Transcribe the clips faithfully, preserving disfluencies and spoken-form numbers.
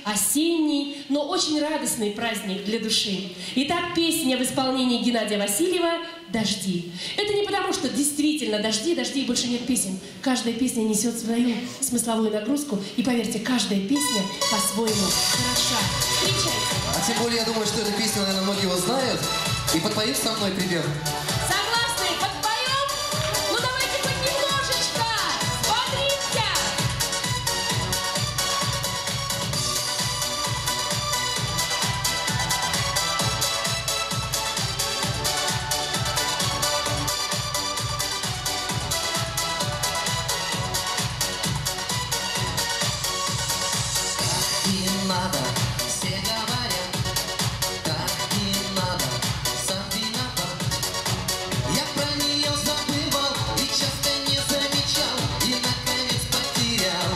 осенний, но очень радостный праздник для души. Итак, песня в исполнении Геннадия Васильева «Дожди». Это не потому, что действительно дожди, дожди и больше нет песен. Каждая песня несет свою смысловую нагрузку, и поверьте, каждая песня по-своему хороша. Встречайте! А тем более, я думаю, что эту песню, наверное, многие его знают. И подпоют со мной припев. Согласны? Подпоем? Ну давайте хоть немножечко! Смотрите! Не надо, все говорят, так не надо, сам виноват. Я про нее забывал и часто не замечал, и наконец потерял.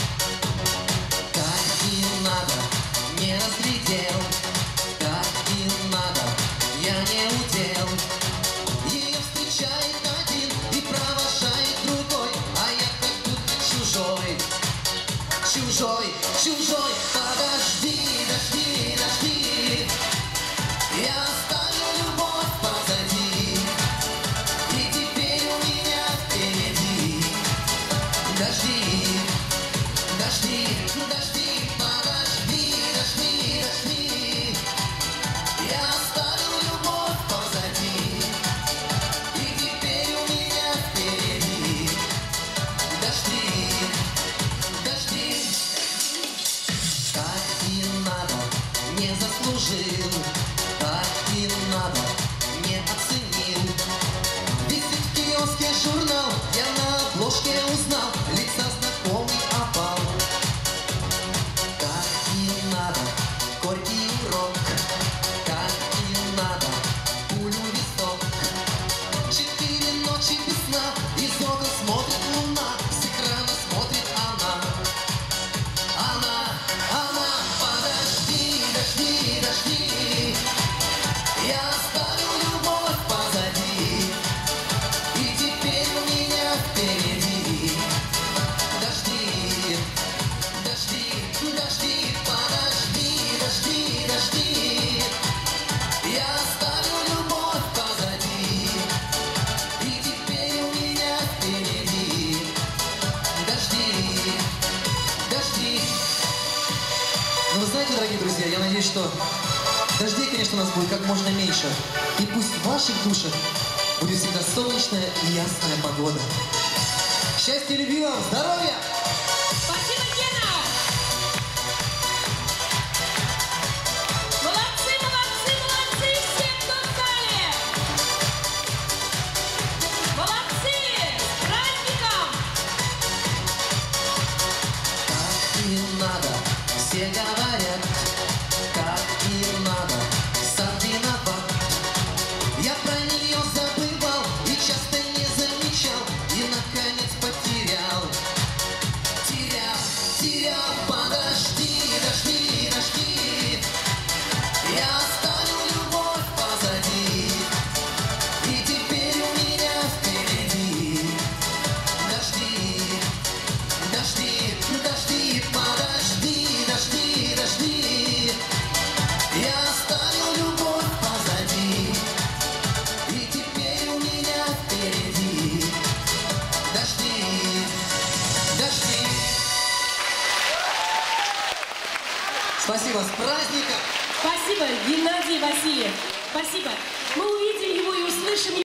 Так не надо, не разглядел, так не надо, я не удел. Ее встречает один и провожает другой, а я как будто чужой. Чужой, чужой, подожди, дожди, дожди. Я оставил любовь позади, и теперь у меня впереди. Дожди, дожди, дожди, подожди, дожди, дожди. Я оставил любовь позади, и теперь у меня впереди. Дожди, дожди. Так не надо, не заслужил, так не надо, не оценил. Висит в киоске журнал, я на обложке узнал, лица знакомый опал. Так не надо, горький урок, так не надо, пулю в висок. Четыре ночи без сна, из окон смотрит луна, с экрана смотрит она. Она, она, подожди, дожди, дожди. Я оставил любовь позади, и теперь у меня впереди. Дожди, дожди, дожди, подожди, дожди, дожди. Я оставил любовь позади, и теперь у меня впереди. Дожди, дожди. Ну, вы знаете, дорогие друзья, я надеюсь, что дождей, конечно, у нас будет как можно меньше. И пусть в ваших душах будет всегда солнечная и ясная погода. Счастья, любви вам, здоровья! Спасибо, Гена! Молодцы, молодцы, молодцы все, кто в зале! Молодцы! С праздником! Так не надо, все говорят, как не надо, сам виноват. Я про нее забывал и часто не замечал, и наконец потерял. Терял, терял, подожди, дожди, дожди. Я оставил любовь позади, и теперь у меня впереди. Дожди, дожди, дожди, подожди, дожди, дожди. Я оставил любовь позади, и теперь у меня впереди. Дожди, дожди. Спасибо, с праздником! Спасибо, Геннадий Васильев. Спасибо. Мы увидим его и услышим его.